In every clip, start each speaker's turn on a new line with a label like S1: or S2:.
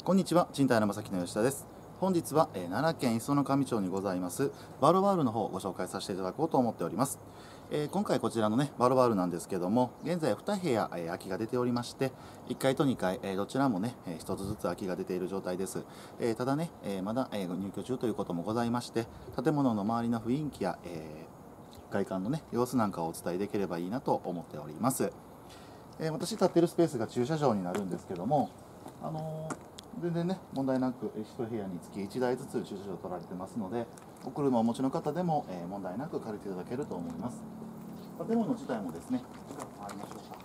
S1: こんにちは、賃貸の正木の吉田です。本日は、奈良県磯の上町にございますバルバールの方をご紹介させていただこうと思っております。今回こちらのねバルバールなんですけども、現在2部屋、空きが出ておりまして、1階と2階、どちらもね、1つずつ空きが出ている状態です。ただね、まだ、入居中ということもございまして、建物の周りの雰囲気や、外観のね様子なんかをお伝えできればいいなと思っております。私立っているスペースが駐車場になるんですけども、全然ね問題なく1部屋につき1台ずつ駐車場取られてますので、お車をお持ちの方でも、問題なく借りていただけると思います。建物自体もですね、近く回りましょうか。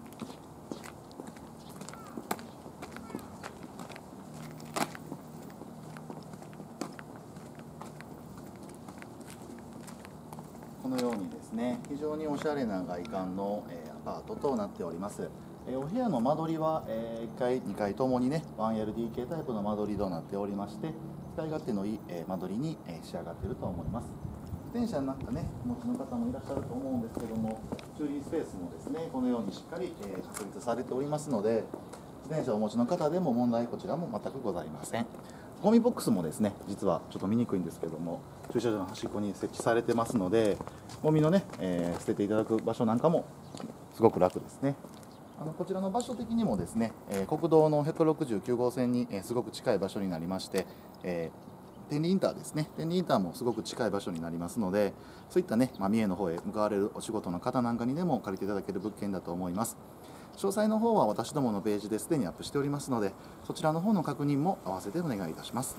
S1: このようにですね、非常におしゃれな外観の、アパートとなっております。お部屋の間取りは、1階、2階ともにね 1LDK タイプの間取りとなっておりまして、使い勝手のいい、間取りに、仕上がっていると思います。自転車なんかねお持ちの方もいらっしゃると思うんですけども、駐輪スペースもですねこのようにしっかり、確立されておりますので、自転車をお持ちの方でも問題こちらも全くございません。ゴミボックスもですね、実はちょっと見にくいんですけども、駐車場の端っこに設置されてますので、ゴミのね、捨てていただく場所なんかもすごく楽ですね。こちらの場所的にもですね、国道の169号線に、すごく近い場所になりまして、天理インターですね、天理インターもすごく近い場所になりますので、そういったね、三重の方へ向かわれるお仕事の方なんかにでも借りていただける物件だと思います。詳細の方は私どものページですでにアップしておりますので、そちらの方の確認も合わせてお願いいたします。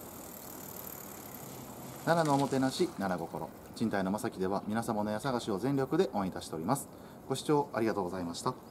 S1: 奈良のおもてなし、奈良心、賃貸の正木では皆様の家探しを全力で応援いたしております。ご視聴ありがとうございました。